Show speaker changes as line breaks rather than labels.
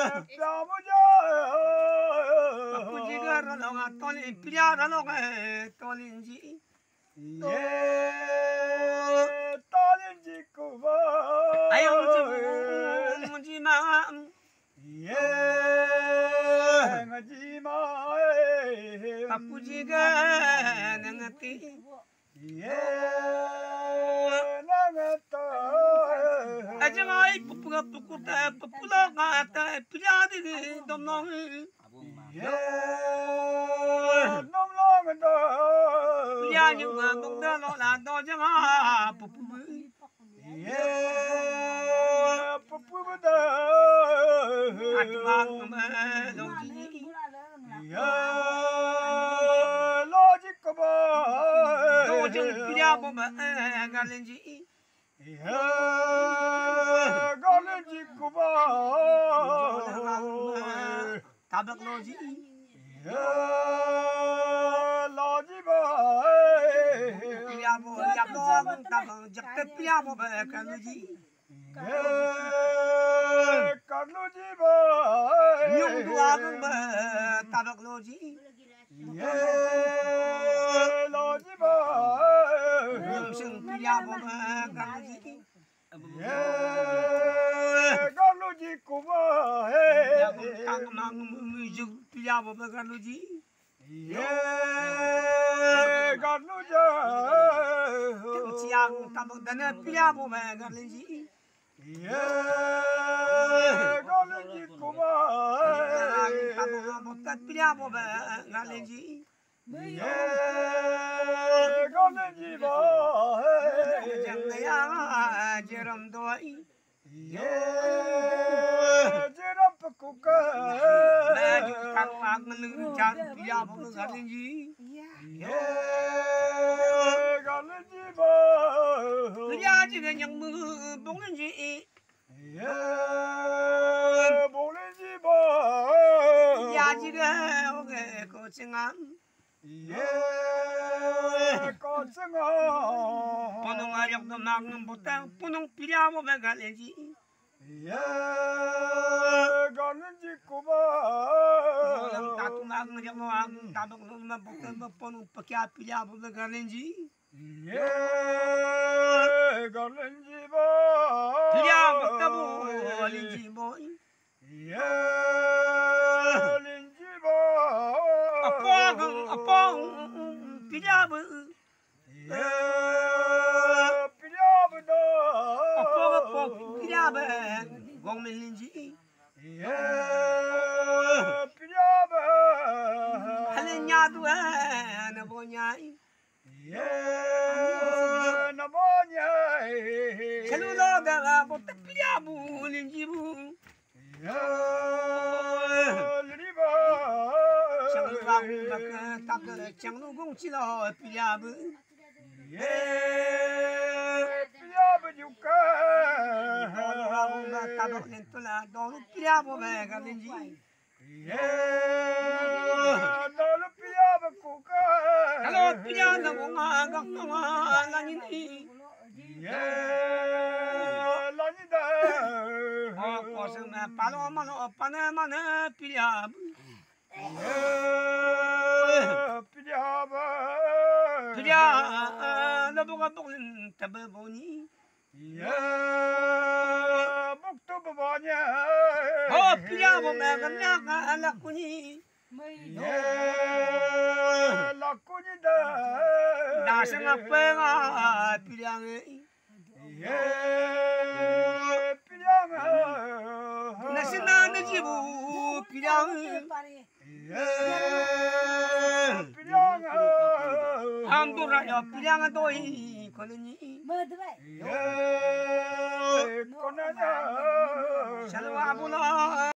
Papujiga ralonga toli pria ralonga tolinji.
Tolinji kuba.
Ayam muji ma.
Ngajima.
Papujiga nangati.
Nangata.
Ajangai pupuga pukuta pupula ngata pria di domnong.
Nomlong da.
Pria juga bukda lo la do janga pupu.
Pupu da.
Atwang ma loji.
Logic ba.
Do jeng pria bo ma galenji.
Galenji kuba.
Tabak loji.
Logic ba.
Pria bo yap lo tabak jakte pria bo ma galenji.
Karloji ba.
Nyung dua ma tabak loji.
Logic ba.
Nyung sing pria bo ma galenji.
Karloji kuba.
Yang kang mang mujuk pria bo ma galenji.
Karloja.
Siang tabak dana pria bo ma galenji.
Karloji kuba.
Tabak botat pria bo ma galenji.
Karloji ba.
Jangaya jeram doi.
Jeram pakuka.
Maju kang mang ngelujar pria bo ma galenji.
Karloji ba.
Pria juga yang mengenji.
Bolehji ba.
Pria juga oke kocengan.
Kocenga.
Punung ayam tu mang butang punung pria bo ma galenji.
Galenji kuba.
Yang tatu mang yang mang tabak lu ma butang punung pakai pria bo ma galenji.
Galenji ba.
Pria butang bo galenji boy.
Linji ba.
Apong pria bo.
Piyab da.
Apong pria bo gong melinji.
Piyab.
Halenya dua na bonyai.
Namonya.
Chalulo da butang pria bo linji bo.
Liba.
Chalulang baka tabla changlu gong chilo pria bo.
Piyab juga.
Chalulang baka tabla lentula dolu pria bo ma galenji.
Dalu piyab kuka.
Kalau pria na ngagak ngani ni.
Lanida.
Oh kosong palo mano mana pria bo.
Piyab.
Pria na buka buklin tababoni.
Buktu babanya.
Oh pria bo ma ganyak anak ko ni.
Lakunya da.
Dasang apa nga pria ngi.
Piyang.
Nasina na jibu pria ngi.
Piyang.
Hamdura yo pria nga doi koloni.
Konanya.
Shalwa bulo.